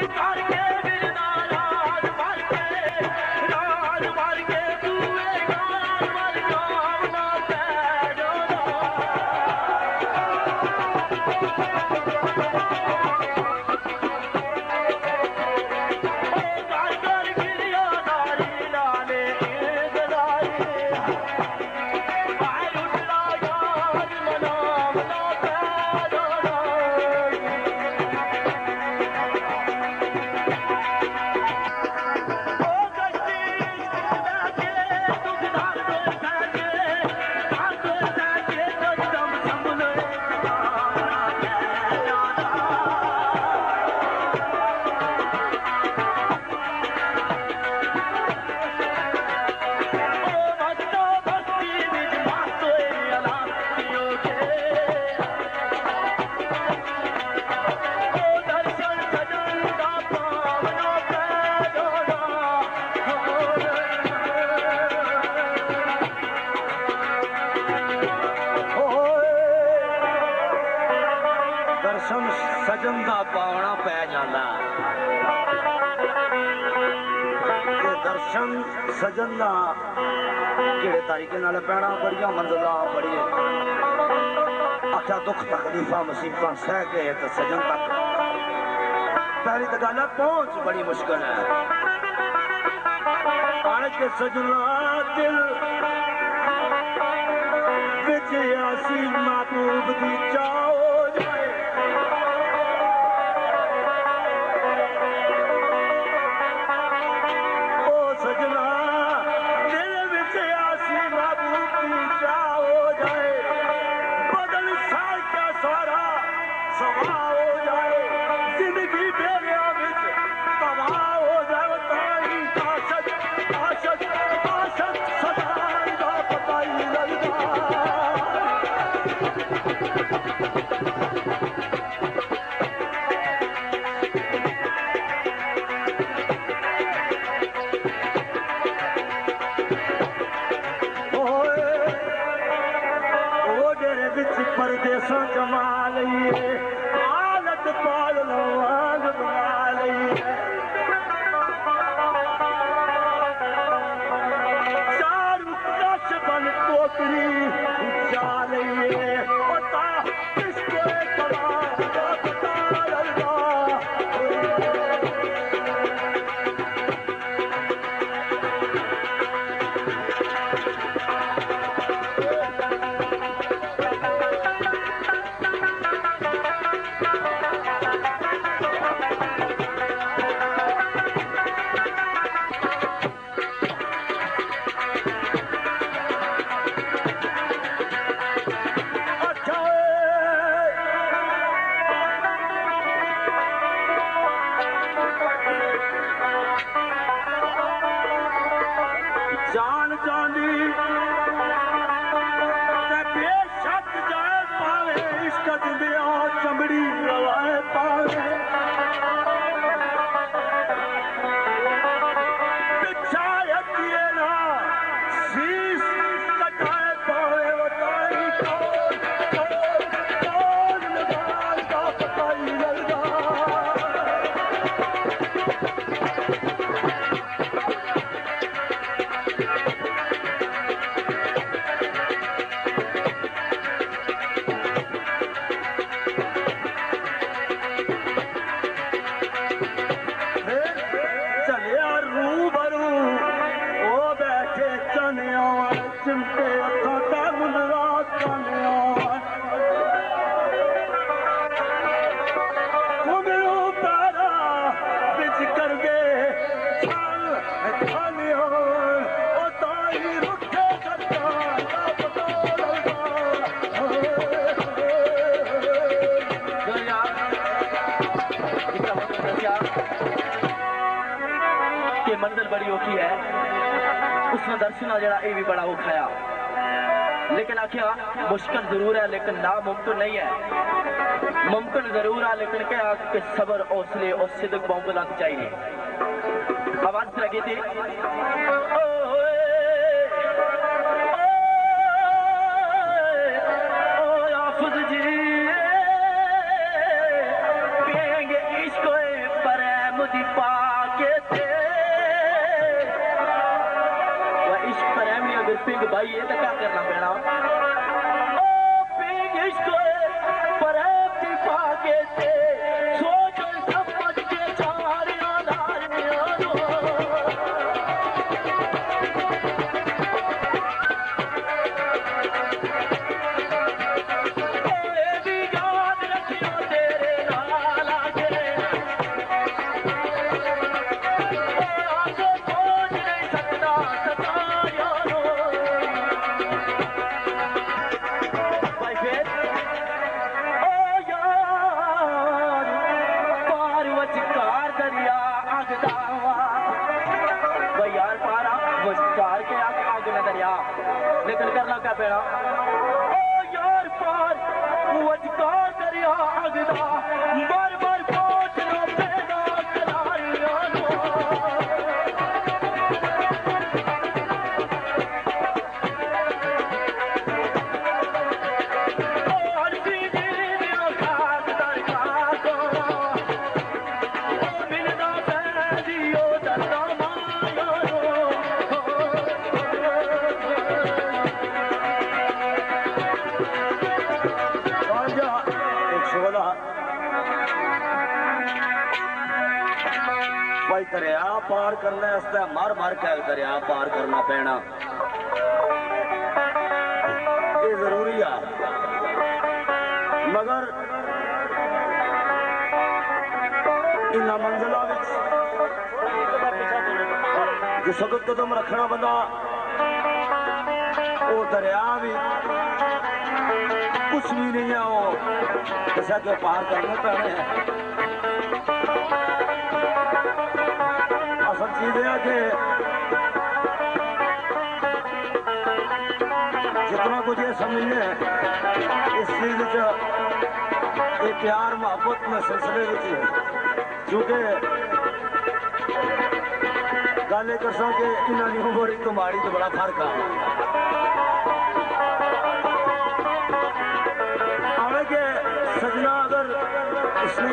सजन दा किड़े तरीके नाल पैना बड़िया मंजिला बड़ी आख्या दुख तकलीफा मुसीबत सह के तो सजन तक पहली तो गल पहुंच बड़ी मुश्किल है आज के सजना दिल विच आसी महबूब दी चाओ दर्शन जरा ये भी बड़ा उखाया लेकिन आखिया मुश्किल जरूर है लेकिन नामुमकिन नहीं है मुमकिन जरूर है लेकिन क्या कि सबर हौसले और सिद्क बहुबुलंद चाहिए आवाज लगी थी हाफिज जी पिएंगे इश्क पर पिंग भाई ये तो क्या करना पैना ओ पिंग इसको पर पाके थे सोच समझ के चार आधार में आनो लेकिन करना क्या पैना ओ यार पार वजकार दरिया अगदा बार बार पहुंचना पैदा करारिया नो और सीधी दियो खास दरका को ओ मिलना पैदियो दरदा माया भाई दरिया पार करने मार मार के दरिया पार करना पैना ये जरूरी है मगर इन मंजिलों जो सख्त कदम रखना बंदा वो दरिया भी कुछ भी नहीं है वो जैसा कि पार करने पैने हैं असल चीज है कि जितना कुछ ये समझने इस चीज ये प्यार मोहब्बत में सिलसिले चूंकि गल कर सो कि इन्होंने उम्र तो माड़ी तो बड़ा फर्क है हालांकि सजना अगर इसने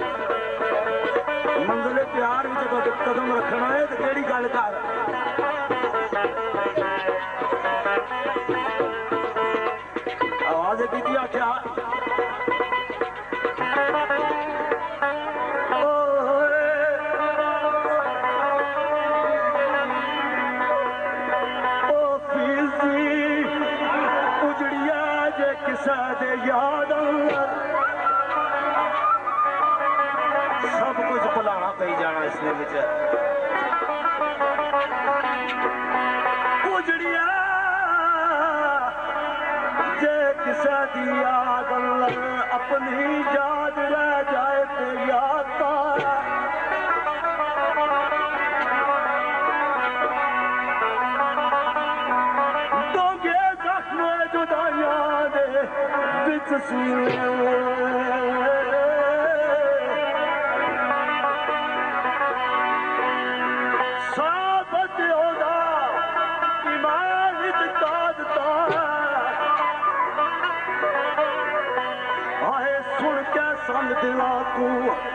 मंजिले प्यार में जो कदम रखना है तो केड़ी गल कर आवाज की आख्या उजड़िया जे किसा दे याद सब कुछ भुलाना पई जाना इसने उजड़िया जे किसा दी याद अपनी याद रह जाए तो याद दोगे जख्म जुदाइया दे बिच दिला को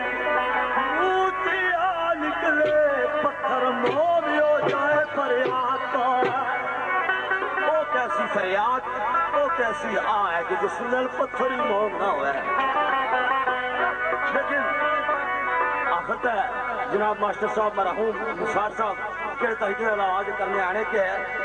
निकले पत्थर मोह हो जाए फरियाद वो कैसी फरियाद वो कैसी आ है कि जिसने पत्थर ही मोह ना हुआ है लेकिन आखिर जनाब मास्टर साहब मरहूम मज़हर साहब के तरीके आवाज करने आने के है